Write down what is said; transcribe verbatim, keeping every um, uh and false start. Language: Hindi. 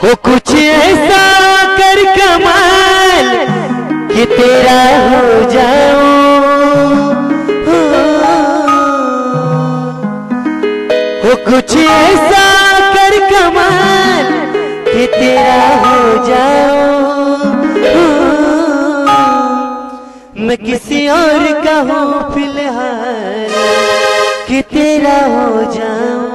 हो कुछ ऐसा कर कमाल कि तेरा हो जाऊं, हो कुछ ऐसा कर कमाल कि तेरा हो जाऊं, मैं किसी और का हूँ फिलहाल कि तेरा हो जाऊं।